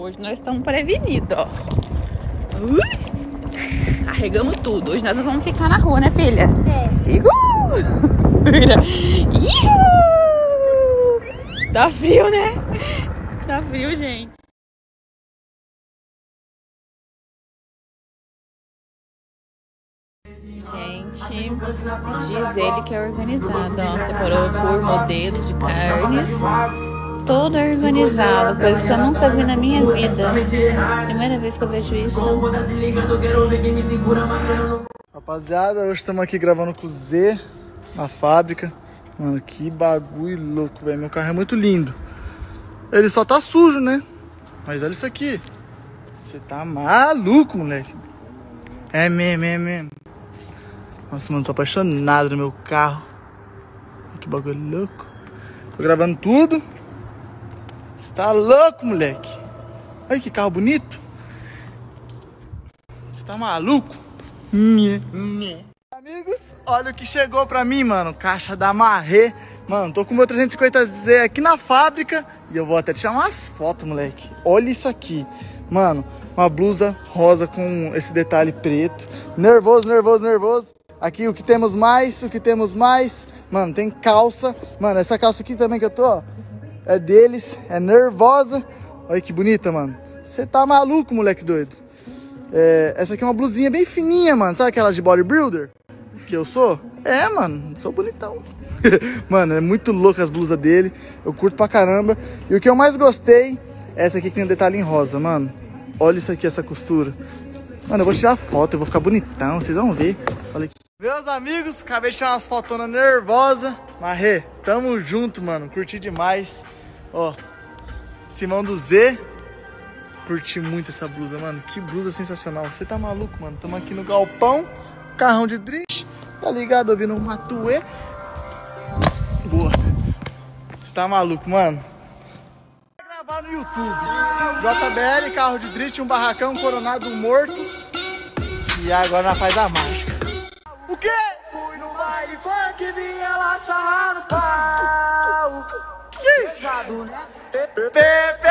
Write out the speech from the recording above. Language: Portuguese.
Hoje nós estamos prevenidos, ó. Carregamos tudo. Hoje nós não vamos ficar na rua, né, filha? É. Segura! Tá frio, né? Tá frio, gente. Gente, diz ele que é organizado, ó. Separou por modelos de carnes. Todo organizado, coisa que eu nunca vi na minha vida. Primeira vez que eu vejo isso. Rapaziada, hoje estamos aqui gravando com o Z na fábrica. Mano, que bagulho louco, velho. Meu carro é muito lindo. Ele só tá sujo, né? Mas olha isso aqui. Você tá maluco, moleque. É mesmo. Nossa, mano, tô apaixonado no meu carro. Que bagulho louco. Tô gravando tudo. Você tá louco, moleque. Olha que carro bonito. Você tá maluco? Amigos, olha o que chegou pra mim, mano. Caixa da Marré. Mano, tô com o meu 350Z aqui na fábrica. E eu vou até tirar umas fotos, moleque. Olha isso aqui. Mano, uma blusa rosa com esse detalhe preto. Nervoso. Aqui o que temos mais. Mano, tem calça. Mano, essa calça aqui também que eu tô, ó, é deles. É nervosa. Olha que bonita, mano. Você tá maluco, moleque doido. Essa aqui é uma blusinha bem fininha, mano. Sabe aquelas de bodybuilder? Que eu sou? É, mano. Sou bonitão. Mano, é muito louco as blusas dele. Eu curto pra caramba. E o que eu mais gostei é essa aqui que tem um detalhe em rosa, mano. Olha isso aqui, essa costura. Mano, eu vou tirar foto, eu vou ficar bonitão. Vocês vão ver. Olha aqui. Meus amigos, acabei de tirar umas fotonas nervosas. Marré, tamo junto, mano. Curti demais. Ó, Simão do Z. Curti muito essa blusa, mano. Que blusa sensacional. Você tá maluco, mano? Tamo aqui no galpão. Carrão de drift. Tá ligado? Ouvindo um Matuê. Boa. Você tá maluco, mano? Vou gravar no YouTube. JBL, carro de drift, um barracão, coronado, um morto. E agora nós faz a mágica. O quê? Fui no baile funk, vi ela sarrar no pau. Que é isso?